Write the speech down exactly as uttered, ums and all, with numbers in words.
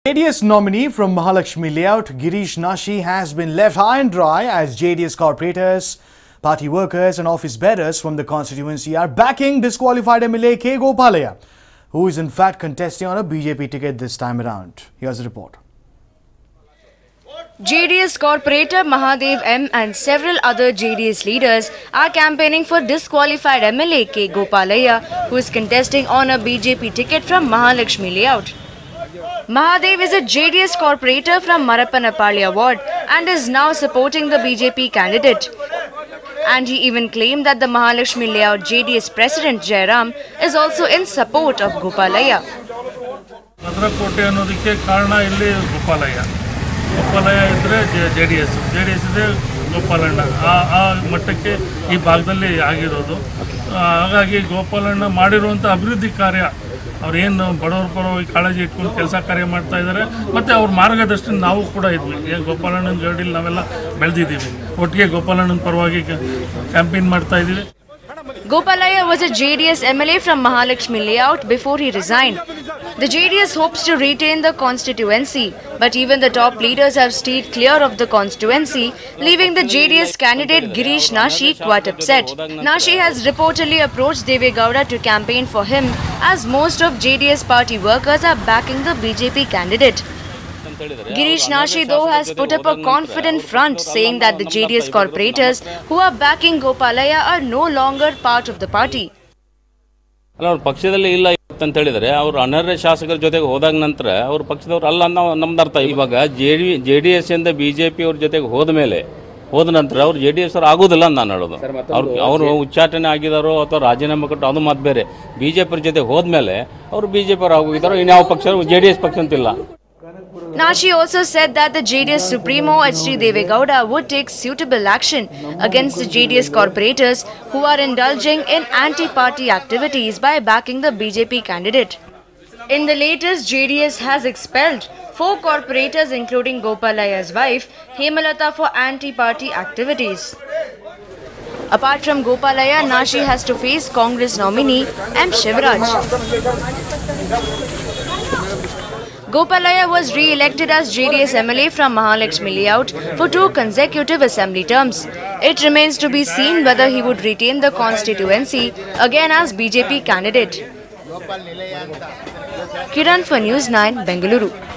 J D S nominee from Mahalakshmi Layout, Girish Nashi, has been left high and dry as J D S corporators, party workers and office bearers from the constituency are backing disqualified M L A K Gopalaiah, who is in fact contesting on a B J P ticket this time around. Here's the report. J D S corporator Mahadev M and several other J D S leaders are campaigning for disqualified M L A K Gopalaiah, who is contesting on a B J P ticket from Mahalakshmi Layout. Mahadev is a J D S corporator from Marappanapalli ward and is now supporting the B J P candidate. And he even claimed that the Mahalakshmi Layout J D S president Jairam is also in support of Gopalaiah. ಭದ್ರಕೋಟೆ ಅನ್ನೋದಕ್ಕೆ ಕಾರಣ ಇಲ್ಲಿ ಗೋಪಾಲಯ್ಯ ಗೋಪಾಲಯ್ಯ ಇದ್ದರೆ J D S J D S ಇದೆ ಗೋಪಾಲಣ್ಣ ಆ ಆ ಮಟ್ಟಕ್ಕೆ ಈ ಭಾಗದಲ್ಲಿ ಆಗಿರೋದು. ಹಾಗಾಗಿ ಗೋಪಾಲಣ್ಣ ಮಾಡಿರುವಂಥ ಅಭಿವೃದ್ಧಿ ಕಾರ್ಯ ಅವ್ರೇನು ಬಡವರ ಪರವಾಗಿ ಕಾಳಜಿ ಇಟ್ಕೊಂಡು ಕೆಲಸ ಕಾರ್ಯ ಮಾಡ್ತಾ ಇದ್ದಾರೆ. ಮತ್ತು ಅವ್ರ ಮಾರ್ಗದರ್ಶನ ನಾವು ಕೂಡ ಇದ್ವಿ. ಏನು ಗೋಪಾಲಣ್ಣನ ಜೋಡಿಲಿ ನಾವೆಲ್ಲ ಬೆಳೆದಿದ್ದೀವಿ. ಒಟ್ಟಿಗೆ ಗೋಪಾಲಣ್ಣನ ಪರವಾಗಿ ಕ್ಯಾಂಪೇನ್ ಮಾಡ್ತಾ ಇದ್ದೀವಿ. Gopalaiah was a J D S M L A from Mahalakshmi Layout before he resigned. The J D S hopes to retain the constituency, but even the top leaders have stayed clear of the constituency, leaving the J D S candidate Girish Nashi quite upset. Nashi has reportedly approached Deve Gowda to campaign for him, as most of J D S party workers are backing the B J P candidate. Girish Nashi though has put up a confident front, saying that the J D S corporators who are backing Gopalaiah are no longer part of the party. ಅಲ್ಲ ಪಕ್ಷದಲ್ಲಿ ಇಲ್ಲ ಅಂತ ಹೇಳಿದರೆ ಅವರು ಅನರ್ಹ ಶಾಸಕರ ಜೊತೆಗೆ ಹೋದಾಗ ನಂತರ ಅವ್ರ ಪಕ್ಷದವ್ರು ಅಲ್ಲ ಅನ್ನೋ ನಮ್ದು ಅರ್ಥ. ಇವಾಗ J D J D S ಇಂದ ಬಿ ಜೆ ಪಿ ಅವ್ರ ಜೊತೆಗೆ ಹೋದ ಮೇಲೆ ಹೋದ ನಂತರ ಅವ್ರು ಜೆ ಡಿ ಎಸ್ ಅವ್ರು ಆಗೋದಿಲ್ಲ ಅಂತ ನಾನು ಹೇಳೋದು. ಅವ್ರು ಅವರು ಉಚ್ಚಾಟನೆ ಆಗಿದಾರೋ ಅಥವಾ ರಾಜೀನಾಮೆ ಕೊಟ್ಟು ಅದು ಮಾತು ಬೇರೆ. ಬಿ ಜೆ ಪಿ ಜೊತೆ ಹೋದ್ಮೇಲೆ ಅವರು ಬಿ ಜೆ ಪಿ ಅವ್ರು ಆಗೋಗಿದ್ದಾರೋ ಇನ್ಯಾವ ಪಕ್ಷ ಜೆ ಡಿ ಎಸ್ ಪಕ್ಷ ಅಂತಿಲ್ಲ. Nashi also said that the J D S Supremo H D Deve Gowda would take suitable action against the J D S corporators who are indulging in anti-party activities by backing the B J P candidate. In the latest, J D S has expelled four corporators including Gopalaiah's wife, Hemalata, for anti-party activities. Apart from Gopalaiah, Nashi has to face Congress nominee M Shivraj. Gopalaiah was re-elected as J D S M L A from Mahalakshmi Layout for two consecutive assembly terms. It remains to be seen whether he would retain the constituency again as B J P candidate. Kiran for News nine, Bengaluru.